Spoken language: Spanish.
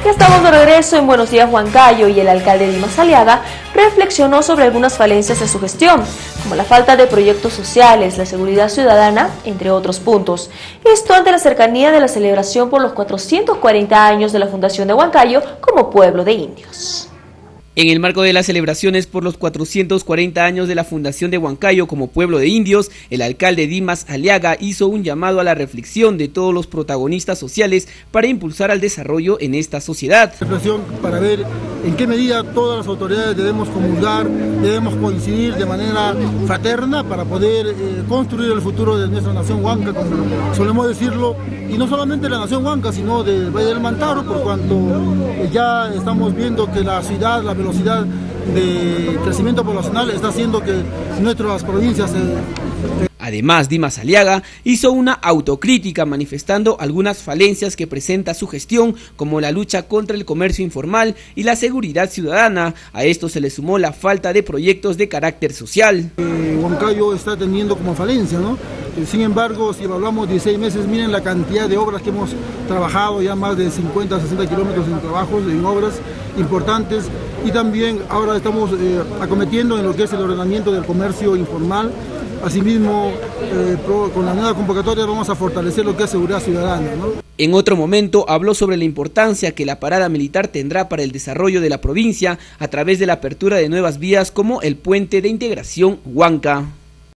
Ya estamos de regreso en Buenos Días Huancayo y el alcalde Dimas Aliaga reflexionó sobre algunas falencias de su gestión, como la falta de proyectos sociales, la seguridad ciudadana, entre otros puntos. Esto ante la cercanía de la celebración por los 440 años de la fundación de Huancayo como pueblo de indios. En el marco de las celebraciones por los 440 años de la fundación de Huancayo como pueblo de indios, el alcalde Dimas Aliaga hizo un llamado a la reflexión de todos los protagonistas sociales para impulsar al desarrollo en esta sociedad. Reflexión para ver en qué medida todas las autoridades debemos comulgar, debemos coincidir de manera fraterna para poder construir el futuro de nuestra nación huanca, como solemos decirlo, y no solamente de la nación huanca, sino del Valle del Mantaro, por cuanto ya estamos viendo que la ciudad, la velocidad de crecimiento poblacional está haciendo que nuestras provincias Además, Dimas Aliaga hizo una autocrítica manifestando algunas falencias que presenta su gestión, como la lucha contra el comercio informal y la seguridad ciudadana. A esto se le sumó la falta de proyectos de carácter social. Huancayo está teniendo como falencia, ¿no? Sin embargo, si evaluamos 16 meses, miren la cantidad de obras que hemos trabajado, ya más de 50, 60 kilómetros en trabajos, en obras importantes, y también ahora estamos acometiendo en lo que es el ordenamiento del comercio informal. Asimismo, con la nueva convocatoria vamos a fortalecer lo que es seguridad ciudadana, ¿no? En otro momento habló sobre la importancia que la parada militar tendrá para el desarrollo de la provincia a través de la apertura de nuevas vías como el puente de integración Huanca.